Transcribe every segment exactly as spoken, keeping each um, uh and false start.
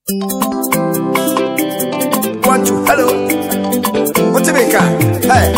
One, two, hello. What's the maker? Hey.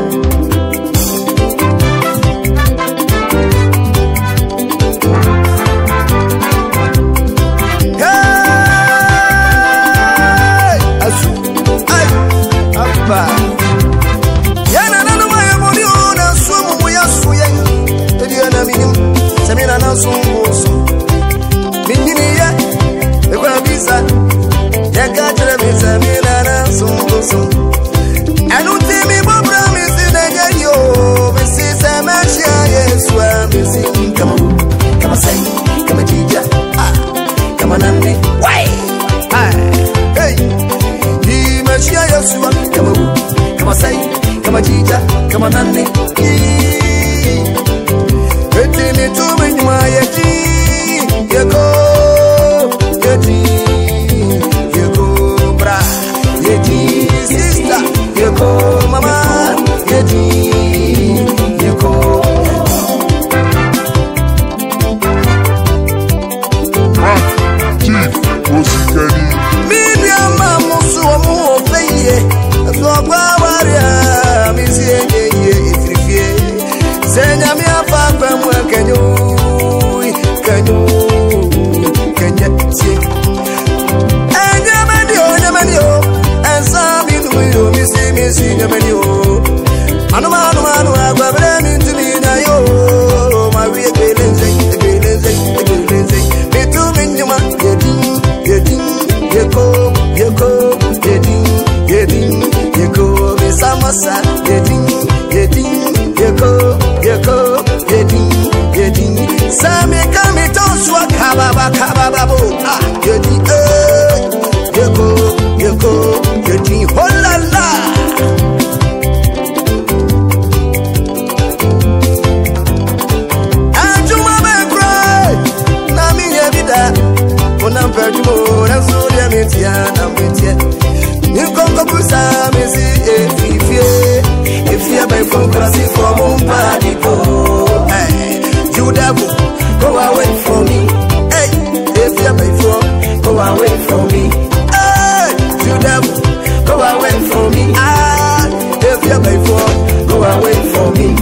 Hey. Asu. Hey. Abba. Yana nanu maya moni ona sumu muya suye. Tedi ana minim. Semina na sumu su. Minini ye. Ekwa bisa. Yakatira bisa mina na sumu su. Anu timi bo promise na yo. Misi sama shia Yesu misi kama kama sai kama jija ah kama nani wai ah hey di mashia Yesu kama kama sai kama jija kama nani eti ni tumi nyuma yeti yeko yeti yeko bra yeti sister yeko mama yeti yeko ah chief osikani media mamu so mu ofeye so kwa waria misi yeye ifrifie senya mi afa kwa mu kanyo kanyo kanya ti enya mani o enya mani o ensa mi nu yo misi misi enya mani o anu manu manu agba bre mi ntimi na yo ma wi ebelenze ebelenze ebelenze mi tu mi nyuma yedi yedi yeko yeko yedi yedi yeko mi samasa yedi yedi yeko yeko yedi yedi sami kami toswa kababa kababa bo ah yedi eh yeko yeko yedi holala anjuma be pray na mi yebida ona perdumo na so dia metia na metia ni konko pusa me si efifie efia by from classy from body go hey you devil go away from me hey efia by from go away from me hey you devil go away from me ah efia by from go away from me.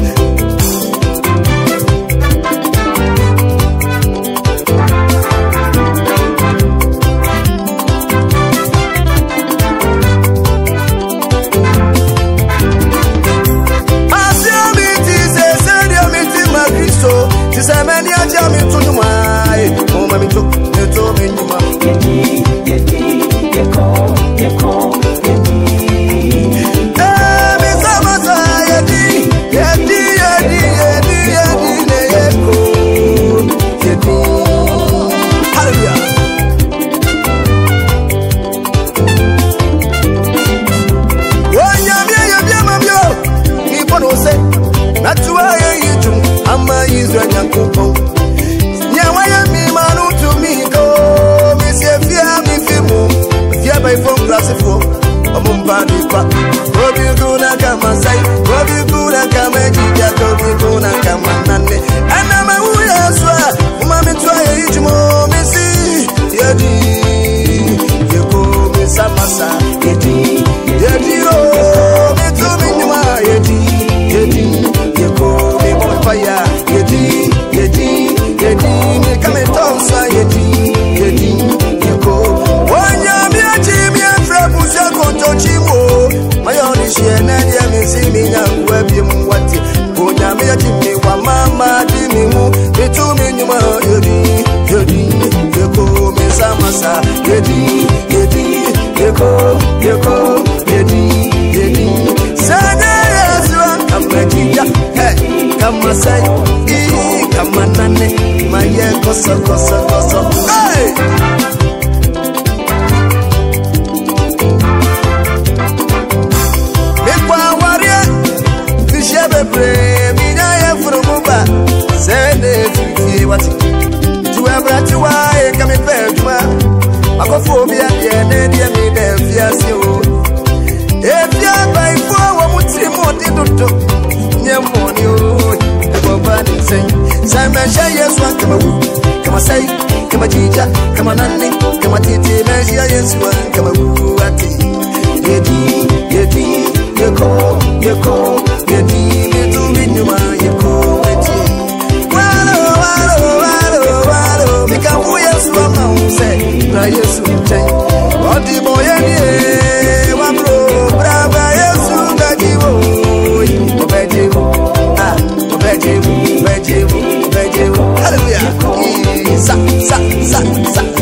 Simon Shayes, come on, come on, say, kama chicha, kama nani, kama titi, meshia Yesua, kama buati. Yedi, yedi, yeko, yeko, yedi, mitu minyuma, yeko, eti. Walo, walo, walo, walo, mikamu Yesua maunse, na Yesu mche. Odi moyeni, wabro, brava Yesu gajiwo, obejiwo, ah, obejiwo, obejiwo, obejiwo. Hallelujah. Sa, sa, sa, sa.